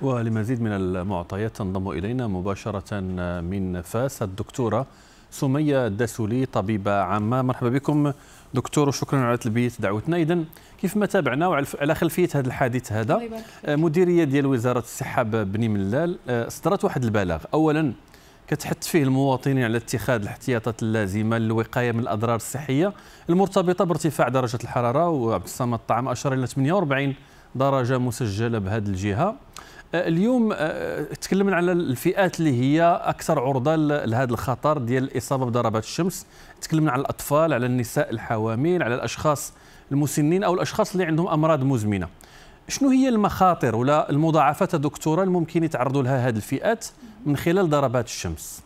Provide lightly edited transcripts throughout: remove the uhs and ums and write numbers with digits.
ولمزيد من المعطيات تنضم إلينا مباشرة من فاس الدكتورة سمية الدسولي، طبيبة عامة. مرحبا بكم دكتور وشكرا على تلبية دعوتنا. إذن كيف ما تابعنا وعلى خلفية هذا الحادث هذا، مديرية ديال وزارة الصحة بني ملال صدرت واحد البلاغ أولا كتحث فيه المواطنين على اتخاذ الاحتياطات اللازمة للوقاية من الأضرار الصحية المرتبطة بارتفاع درجة الحرارة، وعبد الصمد الطعام أشار إلى 48 درجة مسجلة بهذه الجهة. اليوم تكلمنا على الفئات اللي هي أكثر عرضة لهذا الخطر ديال الإصابة بضربات الشمس. تكلمنا على الأطفال، على النساء الحوامل، على الأشخاص المسنين أو الأشخاص اللي عندهم أمراض مزمنة. شنو هي المخاطر ولا المضاعفات دكتورة الممكن يتعرضوا لها هذه الفئات من خلال ضربات الشمس؟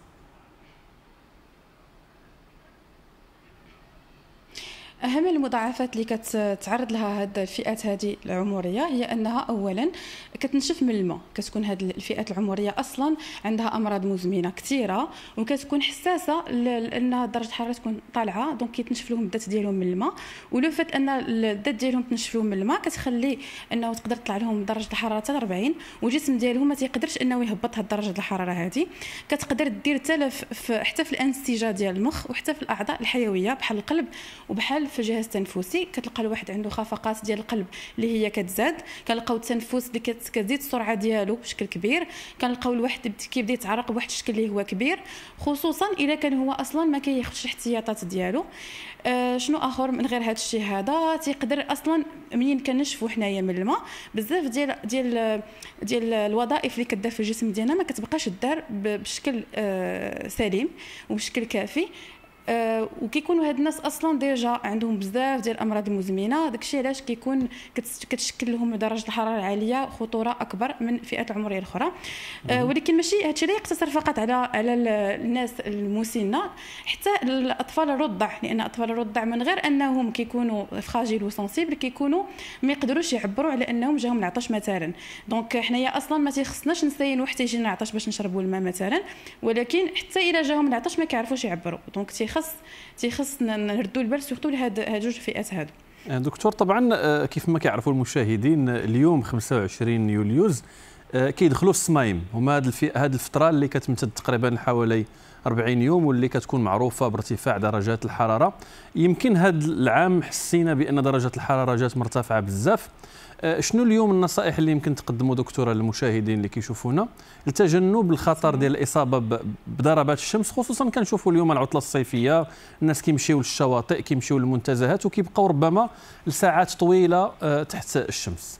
أهم المضاعفات اللي كتعرض لها هذه الفئات هذه العمرية هي أنها أولا كتنشف من الماء. كتكون هذه الفئات العمرية أصلا عندها أمراض مزمنة كثيرة وكتكون حساسة لأن درجة الحرارة تكون طالعة، دونك كيتنشف لهم الذات ديالهم من الماء. ولو فات أن الذات ديالهم تنشف لهم من الماء كتخلي أنه تقدر تطلع لهم درجة الحرارة حتى 40، والجسم ديالهم ما تيقدرش أنه يهبط هذه درجة الحرارة هذه. كتقدر دير تلف حتى في الأنسجة ديال المخ وحتى في الأعضاء الحيوية بحال القلب وبحال في الجهاز التنفسي. كتلقى الواحد عنده خفقات ديال القلب اللي هي كتزاد، كنلقاو التنفس اللي كتزيد السرعه ديالو بشكل كبير، كنلقاو الواحد كيبدا يتعرق بواحد الشكل اللي هو كبير، خصوصا الا كان هو اصلا ما كياخذش الاحتياطات ديالو. شنو اخر من غير هذا الشيء هذا؟ تيقدر اصلا منين كنشفوا حنايا من الماء بزاف ديال الوظائف اللي كدار في الجسم ديالنا ما كتبقاش دار بشكل سليم وبشكل كافي. وكيكونوا هاد الناس اصلا ديجا عندهم بزاف ديال الامراض المزمنه، داكشي علاش كتشكل لهم درجه الحراره العاليه خطوره اكبر من الفئات العمريه الاخرى. ولكن ماشي هادشي لا يقتصر فقط على الناس المسنه، حتى الاطفال الرضع، لان اطفال الرضع من غير انهم كيكونوا فراجيل وسنسيبل كيكونوا ما يقدروش يعبروا على انهم جاهم العطش مثلا. دونك حنايا اصلا ما تيخصناش نسينوا حتى يجينا العطش باش نشربوا الماء مثلا، ولكن حتى الا جاهم العطش ما كيعرفوش يعبروا. دونك تيخص نردوا البال سورتو لهاد جوج فئات هادو. دكتور، طبعا كيف ما كيعرفوا المشاهدين اليوم 25 يوليوز كيدخلوا في الصمايم، هما هذه الفتره اللي كتمتد تقريبا حوالي 40 يوم واللي كتكون معروفه بارتفاع درجات الحراره. يمكن هذا العام حسينا بان درجه الحراره جات مرتفعه بزاف. شنو اليوم النصائح اللي يمكن تقدموا دكتوره للمشاهدين اللي كيشوفونا لتجنب الخطر ديال الاصابه بضربات الشمس؟ خصوصا كنشوفوا اليوم العطله الصيفيه، الناس كيمشيو للشواطئ، كيمشيو للمنتزهات وكيبقاو ربما لساعات طويله تحت الشمس.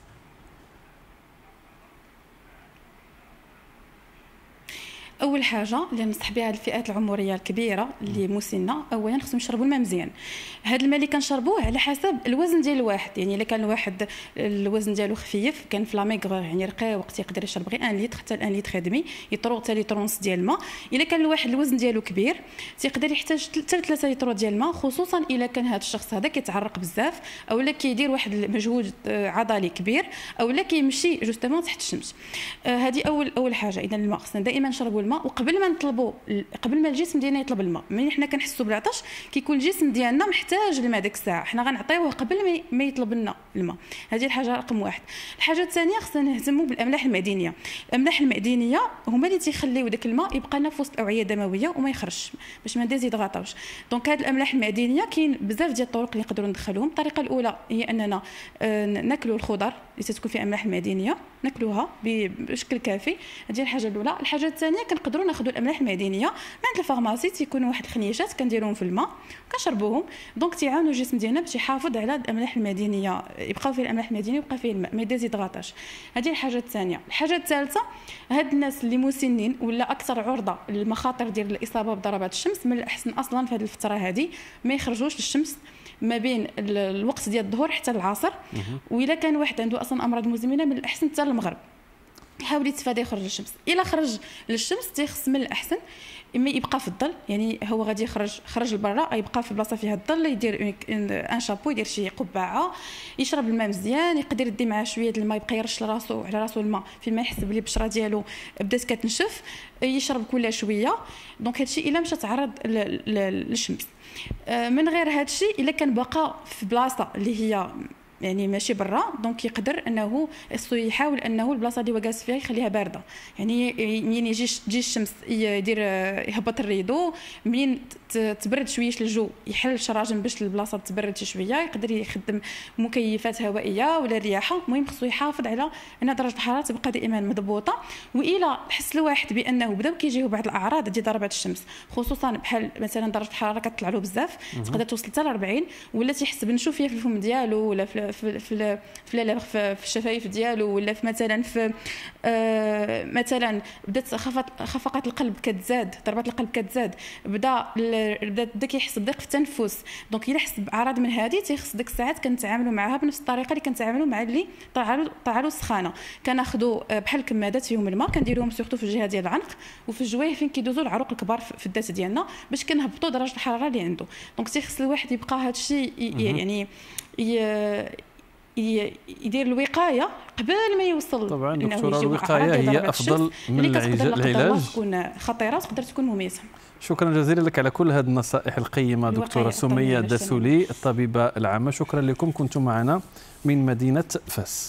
اول حاجه اللي ننصح بها الفئات العمريه الكبيره اللي مسنه، اولا خصهم يشربوا الماء مزيان. هذا الماء اللي كنشربوه على حسب الوزن ديال الواحد، يعني الا كان الواحد الوزن ديالو خفيف كان في لاميغ يعني رقيق وقت يقدر يشرب غير 1 لتر حتى 1 لتر ادمي، يطرو حتى لتر ونص ديال الماء. الا كان الواحد الوزن ديالو كبير تيقدر يحتاج حتى 3 لتر ديال الماء، خصوصا الا كان هذا الشخص هذا كيتعرق بزاف اولا كيدير واحد المجهود عضلي كبير اولا كيمشي جوستومون تحت الشمس. هذه اول حاجه. اذا الماء خصنا دائما نشربوا الماء، وقبل ما نطلبوا قبل ما الجسم ديالنا يطلب الماء، ملي حنا كنحسوا بالعطش كيكون الجسم ديالنا محتاج الماء ديك الساعه، حنا غنعطيوه قبل ما يطلب لنا الماء. هذه الحاجه رقم 1. الحاجه الثانيه خصنا نهتموا بالاملاح المعدنيه. الاملاح المعدنيه هما اللي تيخليو داك الماء يبقى لنا في وسط الاوعيه الدمويه وما يخرجش باش ما نديزيدغاطاوش. دونك هذه الاملاح المعدنيه كاين بزاف ديال الطرق اللي نقدروا ندخلوهم. الطريقه الاولى هي اننا ناكلوا الخضر اللي تتكون فيها املاح المعدنيه، ناكلوها بشكل كافي. هذه الحاجه الاولى. الحاجه الثانيه كنقدروا ناخذوا الاملاح المعدنيه عند الفارماسي، تيكونوا واحد الخنيشات كنديروهم في الماء كنشربوهم، دونك تيعاونوا الجسم ديالنا باش يحافظ على الاملاح المعدنيه، يبقاو فيه الاملاح المعدنيه ويبقى فيه الماء ما يديزيدغاطاش. هذه الحاجه الثانيه. الحاجه الثالثه، هاد الناس اللي مسنين ولا اكثر عرضه للمخاطر ديال الاصابه بضربات الشمس، من الاحسن اصلا في هذه الفتره هذه ما يخرجوش للشمس ما بين الوقت ديال الظهر حتى العصر. واذا كان واحد عنده اصلا امراض مزمنه من الاحسن حتى المغرب يحاول يتفادى يخرج للشمس. الا خرج للشمس تيخص من الاحسن اما يبقى في الظل، يعني هو غادي خرج لبرا يبقى في بلاصه فيها الظل، يدير ان شابو، يدير شي قبعه، يشرب الماء مزيان، يقدر يدي معاه شويه الماء، يبقى يرش على راسو الماء فيما يحس بلي البشره ديالو بدات كتنشف، يشرب كل شويه. دونك هادشي الا مشى تعرض للشمس. من غير هادشي الا كان بقى في بلاصه اللي هي يعني ماشي برا، دونك يقدر انه يحاول انه البلاصه اللي هو جالس فيها يخليها بارده. يعني منين تجي الشمس يدير يهبط الريدو، منين تبرد شويش الجو يحل الشراجم باش البلاصه تبرد شويه، يقدر يخدم مكيفات هوائيه ولا الرياحه. المهم خصو يحافظ على ان درجه الحراره تبقى دائما مضبوطه. والى حس الواحد بانه بداو كيجيو بعض الاعراض ديال ضربات الشمس، خصوصا بحال مثلا درجه الحراره كتطلع له بزاف، تقدر توصل حتى ل 40، ولا تيحس بنشوفيه في الفم ديالو ولا في الشفايف ديالو، ولا في مثلا في مثلا بدات خفقات القلب كتزاد، ضربات القلب كتزاد، بدا كيحس بضيق في التنفس. دونك الا حس باعراض من هذه تيخص ديك الساعات كنتعاملوا معها بنفس الطريقه اللي كنتعاملوا مع اللي طلعوا السخانه. كناخذوا بحال الكمادات فيهم الماء، كنديروهم سورتو في الجهه ديال العنق وفي الجويه فين كيدوزوا العروق الكبار في الذات ديالنا باش كنهبطوا درجه الحراره اللي عنده. دونك تيخص الواحد يبقى هذا الشيء يعني يدير الوقايه قبل ما يوصل. طبعا دكتوره الوقايه هي افضل من العلاج، تكون خطيره تقدر تكون مميته. شكرا جزيلا لك على كل هذه النصائح القيمه دكتوره سميه الدسولي الطبيبه العامه. شكرا لكم، كنتم معنا من مدينه فاس.